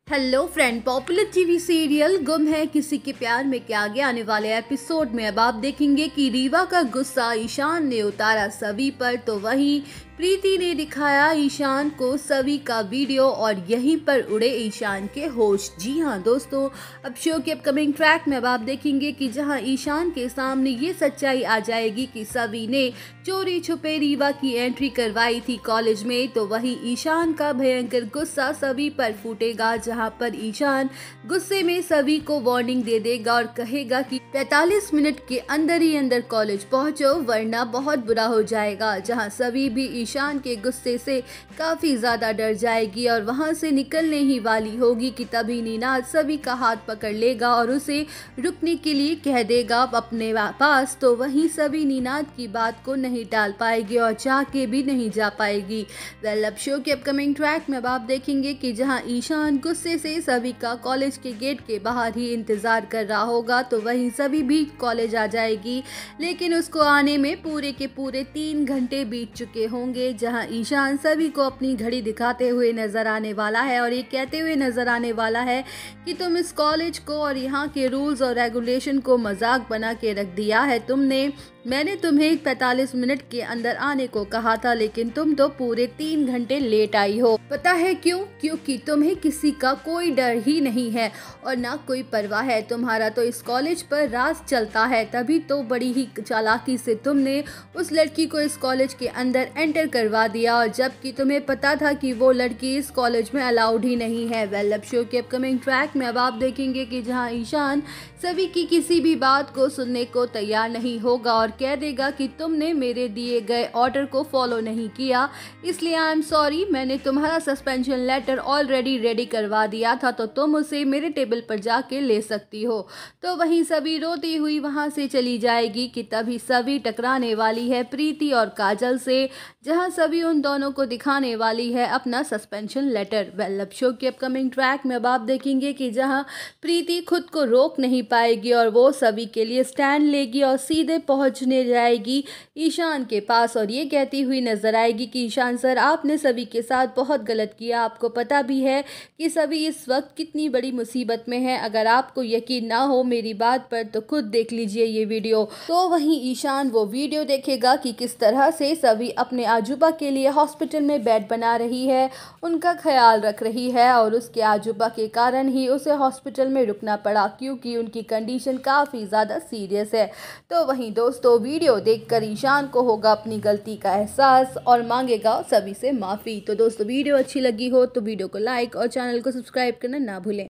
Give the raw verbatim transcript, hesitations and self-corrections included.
Hello friend, popular TV serial Ghum Hai किसी के प्यार में के आगे आने वाले एपिसोड में अब आप देखेंगे कि रीवा का गुस्सा ईशान ने उतारा सवी पर, तो वहीं प्रीति ने दिखाया ईशान को सवी का वीडियो और यहीं पर उड़े ईशान के होश। जी हाँ दोस्तों, अब शो के अपकमिंग ट्रैक में अब आप देखेंगे कि जहां ईशान के सामने ये सच्चाई आ जाएगी कि सवी ने चोरी छुपे रीवा की एंट्री करवाई थी कॉलेज में, तो वहीं ईशान का भयंकर गुस्सा सवी पर फूटेगा, जहां पर ईशान गुस्से में सवी को वार्निंग दे देगा और कहेगा कि पैंतालीस मिनट के अंदर ही अंदर कॉलेज पहुंचो वरना बहुत बुरा हो जाएगा। जहां सवी भी ईशान के गुस्से से काफी ज्यादा डर जाएगी और वहां से निकलने ही वाली होगी कि तभी निनाद सवी का हाथ पकड़ लेगा और उसे रुकने के लिए कह देगा अपने पास। तो वहीं सभी निनाद की बात को नहीं टाल पाएगी और चाह के भी नहीं जा पाएगी। वेल, अब शो के अपकमिंग ट्रैक में अब आप देखेंगे कि जहां ईशान गुस्से से सभी का कॉलेज के गेट के बाहर ही इंतजार कर रहा होगा, तो वहीं सभी भी कॉलेज आ जाएगी, लेकिन उसको आने में पूरे के पूरे तीन घंटे बीत चुके होंगे। जहां ईशान सभी को अपनी घड़ी दिखाते हुए नजर आने वाला है और ये कहते हुए नजर आने वाला है कि तुम इस कॉलेज को और यहाँ के रूल्स और रेगुलेशन को मजाक बना के रख दिया है तुमने। मैंने तुम्हें पैंतालीस मिनट के अंदर आने को कहा था, लेकिन तुम तो पूरे तीन घंटे लेट आई हो। पता है क्यों? क्योंकि तुम्हें किसी का कोई डर ही नहीं है और ना कोई परवाह है। तुम्हारा तो इस कॉलेज पर राज चलता है, तभी तो बड़ी ही चालाकी से तुमने उस लड़की को इस कॉलेज के अंदर एंटर करवा दिया, और जबकि तुम्हें पता था कि वो लड़की इस कॉलेज में अलाउड ही नहीं है। वेल, अब शो के अपकमिंग ट्रैक में अब आप देखेंगे कि जहाँ ईशान सभी की किसी भी बात को सुनने को तैयार नहीं होगा और कह देगा कि तुमने मेरे दिए गए ऑर्डर को फॉलो नहीं किया, इसलिए आई एम सॉरी, मैंने तुम्हारा सस्पेंशन लेटर ऑलरेडी रेडी करवा दिया था, तो तुम उसे मेरे टेबल पर जाके ले सकती हो। तो वहीं सभी रोती हुई वहां से चली जाएगी कि तभी सभी टकराने वाली है प्रीति और काजल से, जहां सभी उन दोनों को दिखाने वाली है अपना सस्पेंशन लेटर। वेल, अब शो के अपकमिंग ट्रैक में अब आप देखेंगे कि जहां प्रीति खुद को रोक नहीं पाएगी और वो सभी के लिए स्टैंड लेगी और सीधे पहुंचने जाएगी ईशान के पास और ये कहती हुई नजर आएगी कि ईशान सर, आपने सभी के साथ बहुत गलत किया। आपको पता भी है कि सभी इस वक्त कितनी बड़ी मुसीबत में है। अगर आपको यकीन ना हो मेरी बात पर तो खुद देख लीजिए ये वीडियो। तो वहीं ईशान वो वीडियो देखेगा कि किस तरह से सभी अपने आजूबा के लिए हॉस्पिटल में बेड बना रही है, उनका ख्याल रख रही है, और उसके आजूबा के कारण ही उसे हॉस्पिटल में रुकना पड़ा क्योंकि उनकी कंडीशन काफ़ी ज़्यादा सीरियस है। तो वहीं दोस्तों, वीडियो देखकर ईशान को होगा अपनी गलती का एहसास और मांगेगा सभी से माफ़ी। तो दोस्तों, वीडियो अच्छी लगी हो तो वीडियो को लाइक और चैनल को सब्सक्राइब करना ना भूलें।